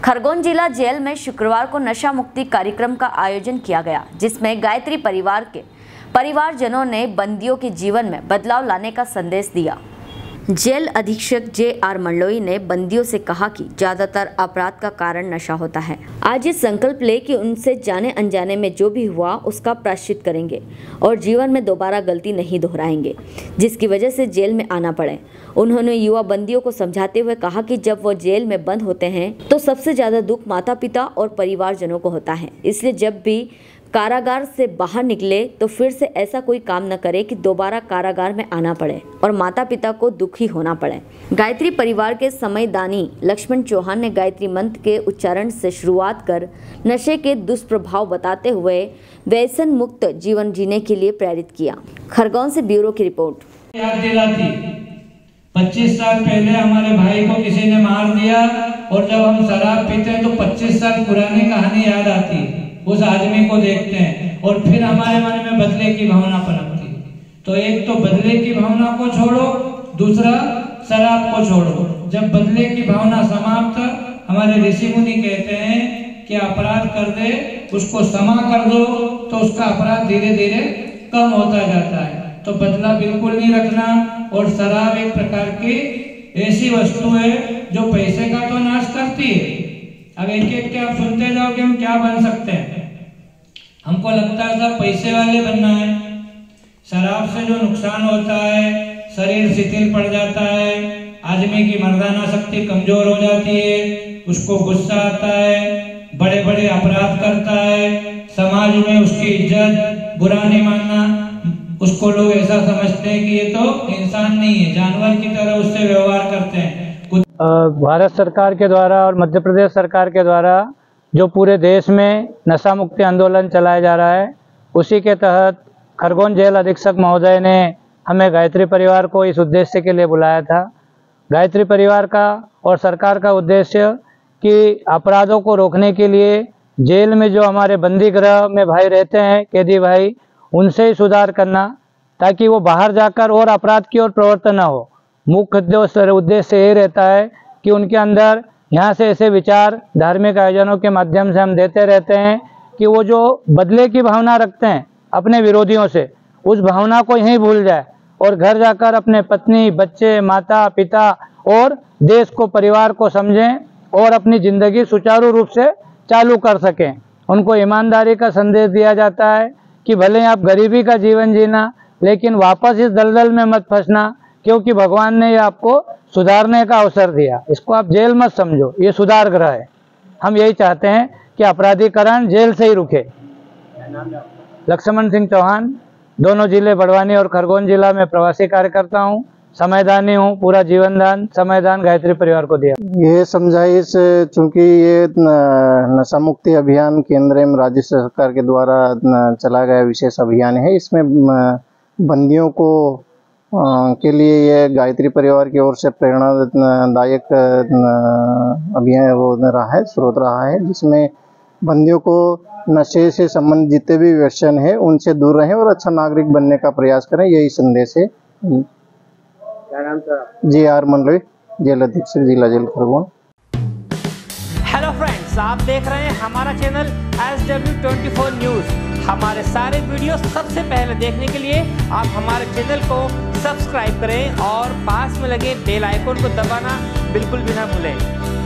खरगोन जिला जेल में शुक्रवार को नशा मुक्ति कार्यक्रम का आयोजन किया गया, जिसमें गायत्री परिवार के परिवारजनों ने बंदियों के जीवन में बदलाव लाने का संदेश दिया। जेल अधीक्षक जे.आर. मंडलोई ने बंदियों से कहा कि ज्यादातर अपराध का कारण नशा होता है। आज ये संकल्प ले कि उनसे जाने अनजाने में जो भी हुआ उसका प्रायश्चित करेंगे और जीवन में दोबारा गलती नहीं दोहराएंगे, जिसकी वजह से जेल में आना पड़े। उन्होंने युवा बंदियों को समझाते हुए कहा कि जब वो जेल में बंद होते हैं तो सबसे ज्यादा दुख माता पिता और परिवारजनों को होता है। इसलिए जब भी कारागार से बाहर निकले तो फिर से ऐसा कोई काम न करे कि दोबारा कारागार में आना पड़े और माता पिता को दुखी होना पड़े। गायत्री परिवार के समयदानी लक्ष्मण चौहान ने गायत्री मंत्र के उच्चारण से शुरुआत कर नशे के दुष्प्रभाव बताते हुए व्यसन मुक्त जीवन जीने के लिए प्रेरित किया। खरगोन से ब्यूरो की रिपोर्ट। याद दिलाती 25 साल पहले हमारे भाई को किसी ने मार दिया और जब हम शराब पीते हैं तो 25 साल पुरानी कहानी याद आती, उस आदमी को देखते हैं और फिर हमारे मन में बदले की भावना पनपती। तो एक तो बदले की भावना को छोड़ो, दूसरा शराब को छोड़ो। जब बदले की भावना समाप्त, हमारे ऋषि मुनि कहते हैं कि अपराध कर दे, उसको क्षमा कर दो तो उसका अपराध धीरे धीरे कम होता जाता है। तो बदला बिल्कुल नहीं रखना। और शराब एक प्रकार की ऐसी वस्तु है जो पैसे का तो नाश करती है। अब एक एक के आप सुनते जाओ कि हम क्या बन सकते हैं। हमको लगता है सब पैसे वाले बनना है। शराब से जो नुकसान होता है, शरीर शिथिल पड़ जाता है, आदमी की मर्दाना शक्ति कमजोर हो जाती है, उसको गुस्सा आता है, बड़े बड़े अपराध करता है, समाज में उसकी इज्जत बुरा नहीं मानना, उसको लोग ऐसा समझते हैं कि ये तो इंसान नहीं है, जानवर की तरह उससे व्यवहार करते हैं। भारत सरकार के द्वारा और मध्य प्रदेश सरकार के द्वारा जो पूरे देश में नशा मुक्ति आंदोलन चलाया जा रहा है, उसी के तहत खरगोन जेल अधीक्षक महोदय ने हमें गायत्री परिवार को इस उद्देश्य के लिए बुलाया था। गायत्री परिवार का और सरकार का उद्देश्य कि अपराधों को रोकने के लिए जेल में जो हमारे बंदी गृह में भाई रहते हैं, कैदी भाई, उनसे ही सुधार करना, ताकि वो बाहर जाकर और अपराध की ओर प्रवृत्त न हो। मुख्य उद्देश्य ये रहता है कि उनके अंदर यहाँ से ऐसे विचार धार्मिक आयोजनों के माध्यम से हम देते रहते हैं कि वो जो बदले की भावना रखते हैं अपने विरोधियों से, उस भावना को यहीं भूल जाए और घर जाकर अपने पत्नी, बच्चे, माता पिता और देश को, परिवार को समझें और अपनी ज़िंदगी सुचारू रूप से चालू कर सकें। उनको ईमानदारी का संदेश दिया जाता है कि भले आप गरीबी का जीवन जीना, लेकिन वापस इस दलदल में मत फंसना, क्योंकि भगवान ने ये आपको सुधारने का अवसर दिया। इसको आप जेल मत समझो, ये सुधार गृह है। हम यही चाहते हैं कि अपराधीकरण जेल से ही रुके। लक्ष्मण सिंह चौहान, दोनों जिले बड़वानी और खरगोन जिला में प्रवासी कार्यकर्ता हूँ, समयदानी हूँ। पूरा जीवनदान समयदान गायत्री परिवार को दिया। ये समझाइश, चूँकि ये नशा मुक्ति अभियान केंद्र एवं राज्य सरकार के द्वारा चलाया गया विशेष अभियान है। इसमें बंदियों को के लिए ये गायत्री परिवार की ओर से प्रेरणादायक अभियान वो रहा है, स्रोत रहा है, जिसमें बंदियों को नशे से संबंधित जितने भी व्यसन है उनसे दूर रहें और अच्छा नागरिक बनने का प्रयास करें, यही संदेश है। क्या नाम था? जे.आर. मंडलोई, जेल अधीक्षक, जिला जेल खरगोन। हेलो फ्रेंड्स, आप देख रहे हैं हमारा चैनल SW24 न्यूज़। हमारे सारे वीडियो सबसे पहले देखने के लिए आप हमारे चैनल को सब्सक्राइब करें और पास में लगे बेल आइकन को दबाना बिल्कुल भी ना भूलें।